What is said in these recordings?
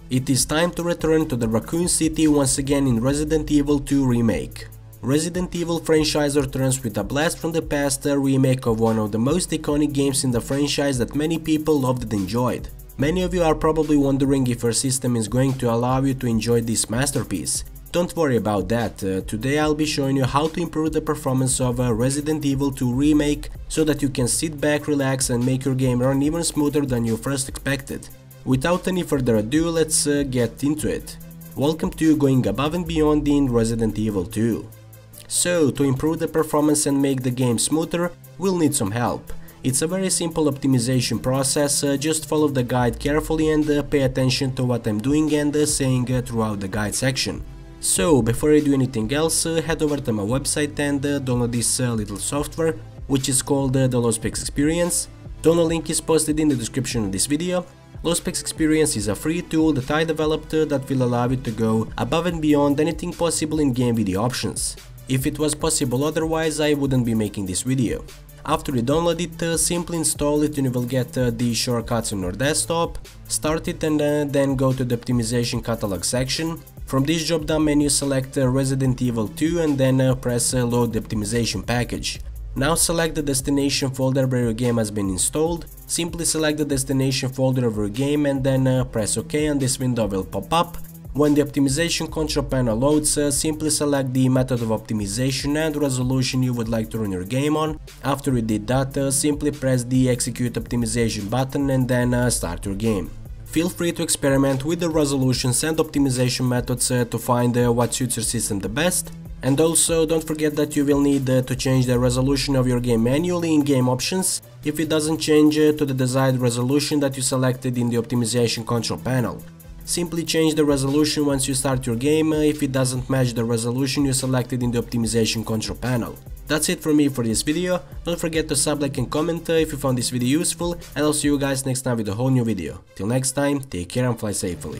It is time to return to the Raccoon City once again in Resident Evil 2 Remake. Resident Evil franchise returns with a blast from the past, a remake of one of the most iconic games in the franchise that many people loved and enjoyed. Many of you are probably wondering if your system is going to allow you to enjoy this masterpiece. Don't worry about that, today I'll be showing you how to improve the performance of Resident Evil 2 Remake so that you can sit back, relax and make your game run even smoother than you first expected. Without any further ado, let's get into it. Welcome to Going Above and Beyond in Resident Evil 2. So, to improve the performance and make the game smoother, we'll need some help. It's a very simple optimization process, just follow the guide carefully and pay attention to what I'm doing and saying throughout the guide section. So, before I do anything else, head over to my website and download this little software, which is called the LowSpecs Experience. Download link is posted in the description of this video. LowSpecs Experience is a free tool that I developed that will allow you to go above and beyond anything possible in game video options. If it was possible otherwise, I wouldn't be making this video. After you download it, simply install it and you will get the shortcuts on your desktop. Start it and then go to the optimization catalog section. From this drop down menu select Resident Evil 2 and then press load the optimization package. Now select the destination folder where your game has been installed. Simply select the destination folder of your game and then press OK and this window will pop up. When the optimization control panel loads, simply select the method of optimization and resolution you would like to run your game on. After you did that, simply press the execute optimization button and then start your game. Feel free to experiment with the resolutions and optimization methods to find what suits your system the best. And also don't forget that you will need to change the resolution of your game manually in game options if it doesn't change to the desired resolution that you selected in the optimization control panel. Simply change the resolution once you start your game if it doesn't match the resolution you selected in the optimization control panel. That's it from me for this video. Don't forget to sub, like and comment if you found this video useful, and I'll see you guys next time with a whole new video. Till next time, take care and fly safely.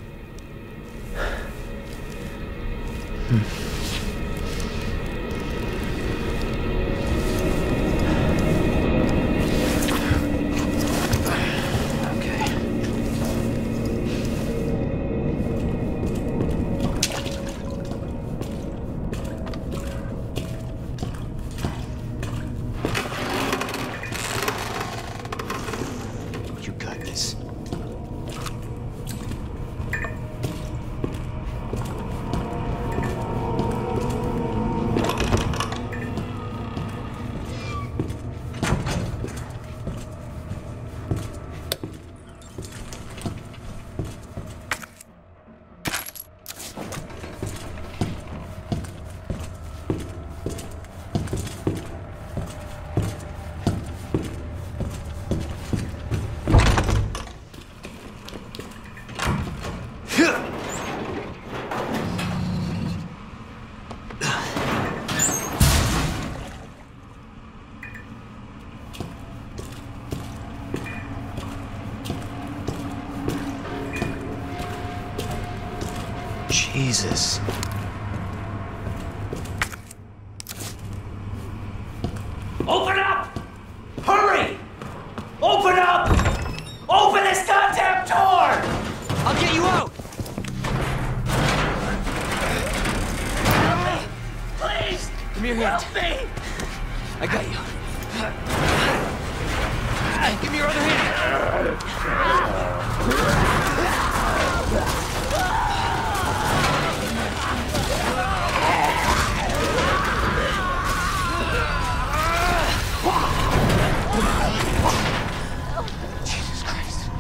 Jesus. Open up! Hurry! Open up! Open this goddamn door! I'll get you out! Help me! Please! Give me your hand. Help me! I got you. Give me your other hand. Jesus Christ.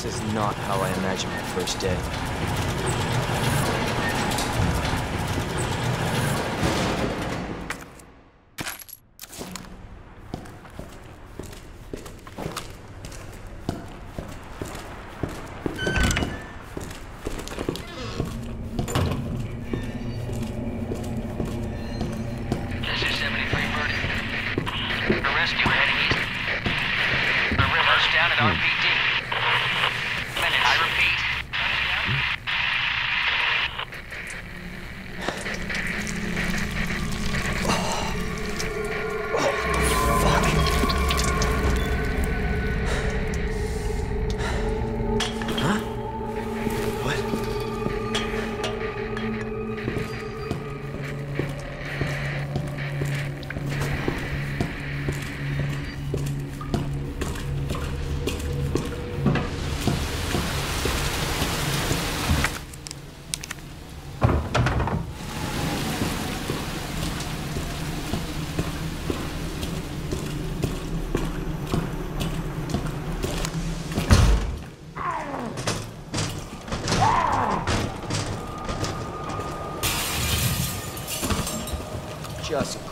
This is not how I imagined my first day. This is 73 Birdie. The rescue heading east. The river's down at RPD. Minute, I repeat. Just